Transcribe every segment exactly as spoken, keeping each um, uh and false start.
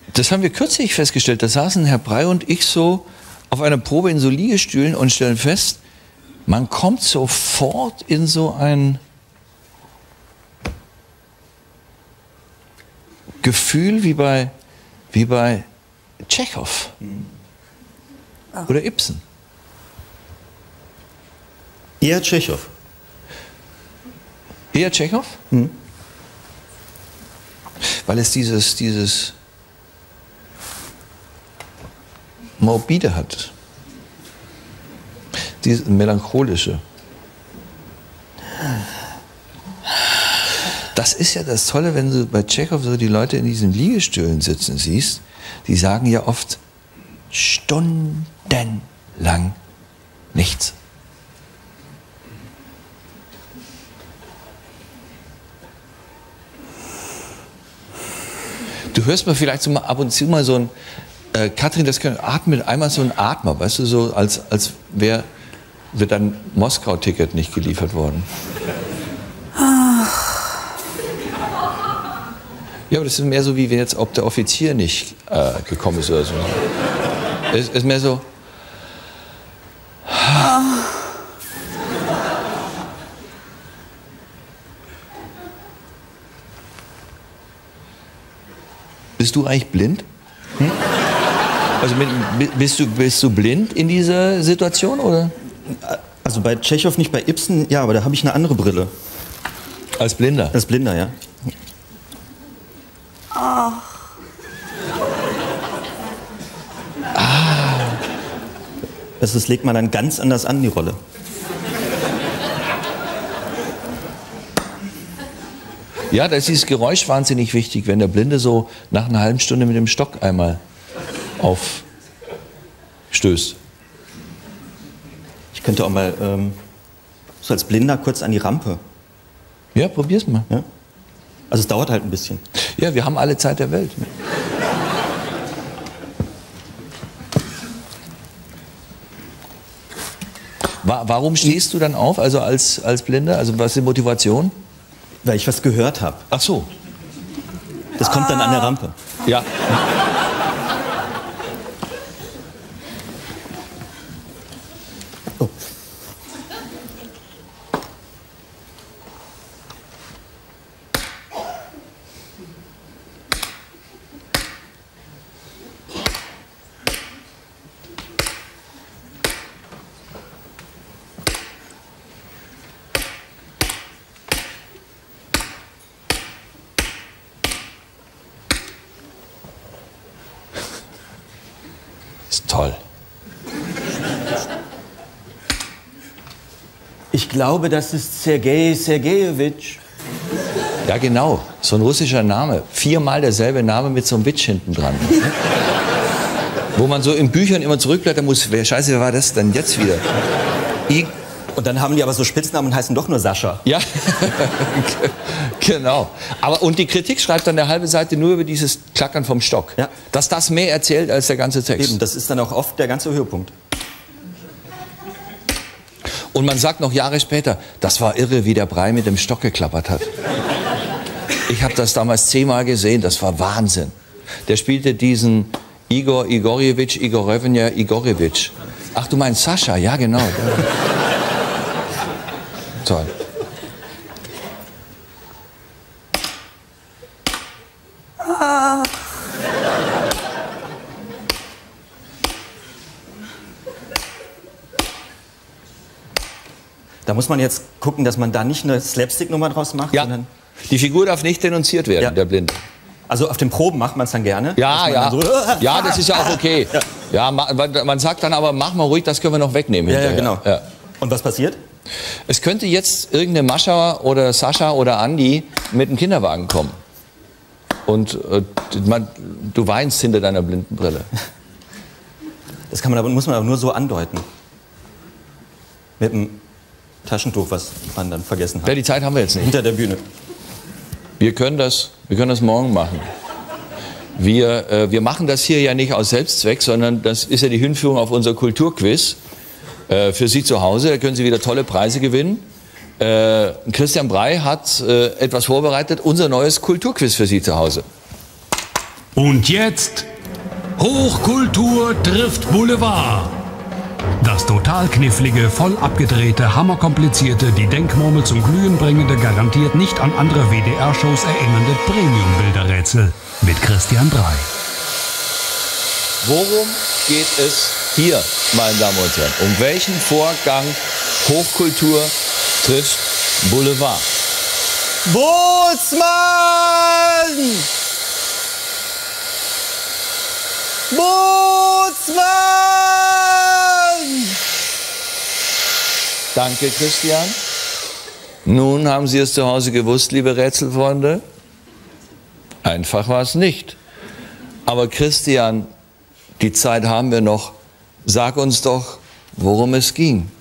Das haben wir kürzlich festgestellt. Da saßen Herr Brey und ich so auf einer Probe in so Liegestühlen und stellen fest, man kommt sofort in so ein Gefühl wie bei, wie bei Tschechow oder Ibsen. Eher Tschechow. Eher Tschechow? Hm. Weil es dieses, dieses Morbide hat. Dieses Melancholische. Das ist ja das Tolle, wenn du bei Tschechow so die Leute in diesen Liegestühlen sitzen siehst. Die sagen ja oft stundenlang nichts. Du hörst mal vielleicht so mal ab und zu mal so ein, äh, Katrin, das kann atmen, einmal so ein Atmer, weißt du, so als, als wäre wird dein Moskau-Ticket nicht geliefert worden. Ja, aber das ist mehr so, wie wenn jetzt, ob der Offizier nicht äh, gekommen ist oder so. Es ist mehr so. Bist du eigentlich blind? Hm? Also bist du, bist du blind in dieser Situation, oder? Also bei Tschechow nicht, bei Ibsen, ja, aber da habe ich eine andere Brille. Als Blinder? Als Blinder, ja. Oh. Ah. Das, das legt man dann ganz anders an, die Rolle. Ja, da ist dieses Geräusch wahnsinnig wichtig, wenn der Blinde so nach einer halben Stunde mit dem Stock einmal aufstößt. Ich könnte auch mal ähm, so als Blinder kurz an die Rampe. Ja, probier's mal. Ja? Also es dauert halt ein bisschen. Ja, wir haben alle Zeit der Welt. Warum stehst du dann auf, also als, als Blinder? Also was ist die Motivation? Weil ich was gehört habe. Ach so. Das kommt dann an der Rampe. Ja. Oh. Toll. Ich glaube, das ist Sergei Sergejewitsch. Ja, genau. So ein russischer Name. Viermal derselbe Name mit so einem Witsch hinten dran. Wo man so in Büchern immer zurückblättern muss. Wer, Scheiße, wer war das denn jetzt wieder? I Und dann haben die aber so Spitznamen und heißen doch nur Sascha. Ja, genau. Aber, und die Kritik schreibt dann eine halbe Seite nur über dieses Klackern vom Stock. Ja. Dass das mehr erzählt als der ganze Text. Eben, das ist dann auch oft der ganze Höhepunkt. Und man sagt noch Jahre später, das war irre, wie der Brey mit dem Stock geklappert hat. Ich habe das damals zehnmal gesehen, das war Wahnsinn. Der spielte diesen Igor Igorjewitsch, Igorewnia Igorjewitsch. Ach, du meinst Sascha? Ja, genau. Toll. Ah. Da muss man jetzt gucken, dass man da nicht eine Slapstick-Nummer draus macht, Ja. sondern... Die Figur darf nicht denunziert werden, Ja. der Blinde. Also auf den Proben macht man es dann gerne. Ja, dass man ja. dann so, Ja, das ist ja auch okay. Ja. Ja, man, man sagt dann aber, mach mal ruhig, das können wir noch wegnehmen. Ja, ja, hinterher. genau. Ja. Und was passiert? Es könnte jetzt irgendeine Mascha oder Sascha oder Andi mit einem Kinderwagen kommen. Und äh, man, du weinst hinter deiner blinden Brille. Das kann man aber, muss man aber nur so andeuten. Mit einem Taschentuch, was man dann vergessen hat. Ja, die Zeit haben wir jetzt nicht. Hinter der Bühne. Wir können das, wir können das morgen machen. Wir, äh, wir machen das hier ja nicht aus Selbstzweck, sondern das ist ja die Hinführung auf unser Kulturquiz äh, für Sie zu Hause. Da können Sie wieder tolle Preise gewinnen. Äh, Christian Brey hat äh, etwas vorbereitet, unser neues Kulturquiz für Sie zu Hause. Und jetzt Hochkultur trifft Boulevard. Das total knifflige, voll abgedrehte, hammerkomplizierte, die Denkmurmel zum Glühen bringende, garantiert nicht an andere W D R-Shows erinnernde Premium-Bilderrätsel mit Christian Drey. Worum geht es hier, meine Damen und Herren? Um welchen Vorgang Hochkultur trifft Boulevard? Bootsmann! Bootsmann! Danke, Christian. Nun haben Sie es zu Hause gewusst, liebe Rätselfreunde. Einfach war es nicht. Aber Christian, die Zeit haben wir noch. Sag uns doch, worum es ging.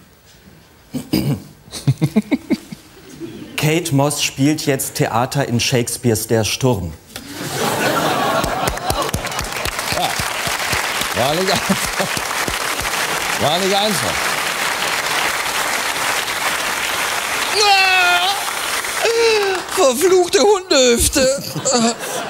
Kate Moss spielt jetzt Theater in Shakespeares Der Sturm. Ja. War nicht einfach. War nicht einfach. Ah! Verfluchte Hundehüfte.